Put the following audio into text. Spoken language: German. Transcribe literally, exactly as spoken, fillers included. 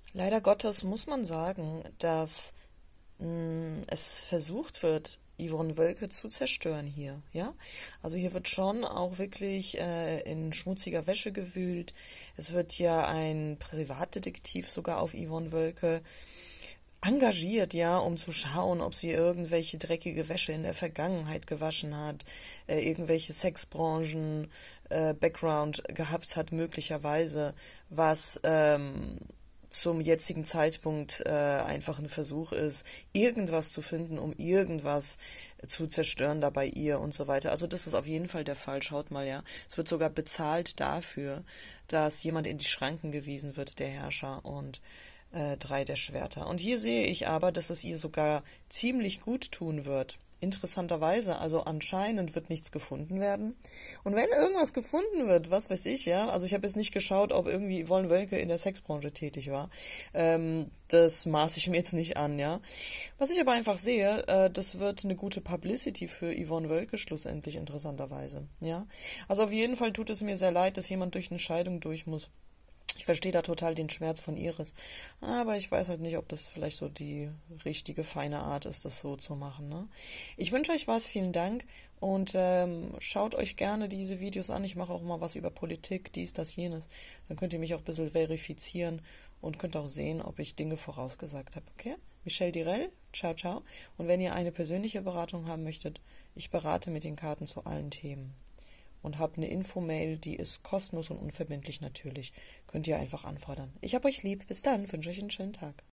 Leider Gottes muss man sagen, dass mh, es versucht wird, Yvonne Wölke zu zerstören hier, ja? Also hier wird schon auch wirklich äh, in schmutziger Wäsche gewühlt. Es wird ja ein Privatdetektiv sogar auf Yvonne Wölke engagiert, ja, um zu schauen, ob sie irgendwelche dreckige Wäsche in der Vergangenheit gewaschen hat, äh, irgendwelche Sexbranchen, äh, Background gehabt hat, möglicherweise, was ähm, zum jetzigen Zeitpunkt äh, einfach ein Versuch ist, irgendwas zu finden, um irgendwas zu zerstören da bei ihr und so weiter. Also das ist auf jeden Fall der Fall. Schaut mal, ja. Es wird sogar bezahlt dafür, dass jemand in die Schranken gewiesen wird, der Herrscher, und äh, drei der Schwerter. Und hier sehe ich aber, dass es ihr sogar ziemlich gut tun wird. Interessanterweise, also anscheinend wird nichts gefunden werden. Und wenn irgendwas gefunden wird, was weiß ich, ja, also ich habe jetzt nicht geschaut, ob irgendwie Yvonne Wölke in der Sexbranche tätig war. Ähm, das maße ich mir jetzt nicht an, ja. Was ich aber einfach sehe, äh, das wird eine gute Publicity für Yvonne Wölke schlussendlich, interessanterweise, ja. Also auf jeden Fall tut es mir sehr leid, dass jemand durch eine Scheidung durch muss. Ich verstehe da total den Schmerz von Iris. Aber ich weiß halt nicht, ob das vielleicht so die richtige, feine Art ist, das so zu machen. Ne? Ich wünsche euch was, vielen Dank. Und ähm, schaut euch gerne diese Videos an. Ich mache auch mal was über Politik, dies, das, jenes. Dann könnt ihr mich auch ein bisschen verifizieren und könnt auch sehen, ob ich Dinge vorausgesagt habe. Okay? Michelle Direll, ciao, ciao. Und wenn ihr eine persönliche Beratung haben möchtet, ich berate mit den Karten zu allen Themen und habt eine Infomail, die ist kostenlos und unverbindlich natürlich. Könnt ihr einfach anfordern. Ich hab euch lieb. Bis dann. Wünsche euch einen schönen Tag.